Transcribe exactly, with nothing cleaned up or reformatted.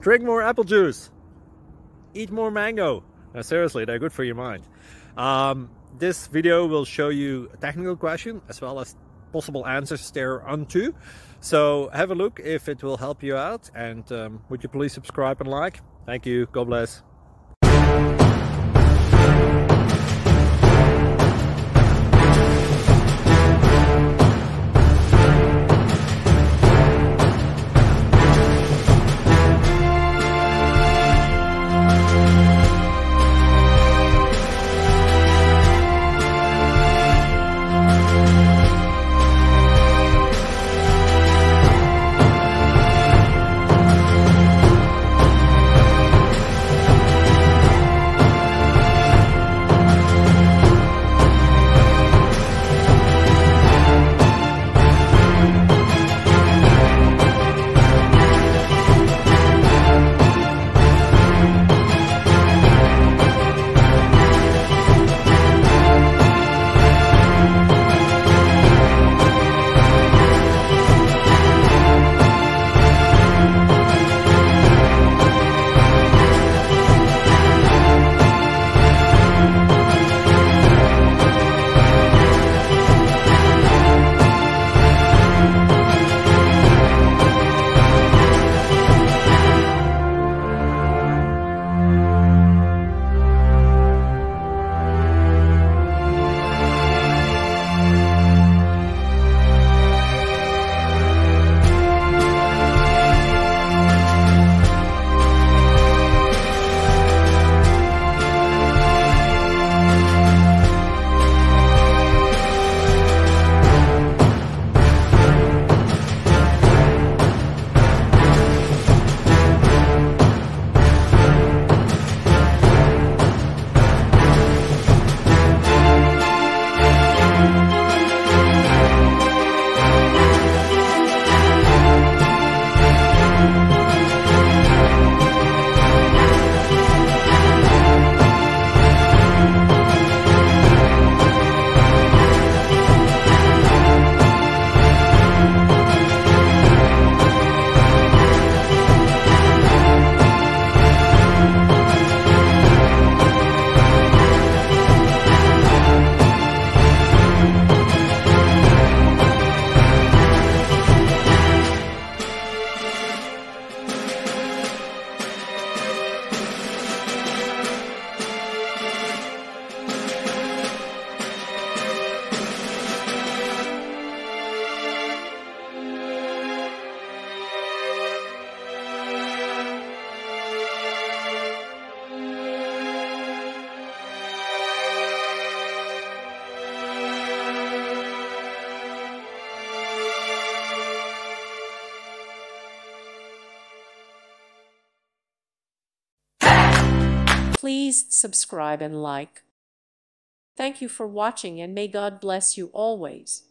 Drink more apple juice. Eat more mango. Now, seriously, they're good for your mind. Um, this video will show you a technical question as well as possible answers thereunto. So have a look if it will help you out, and um, would you please subscribe and like? Thank you. God bless. Please subscribe and like. Thank you for watching, and may God bless you always.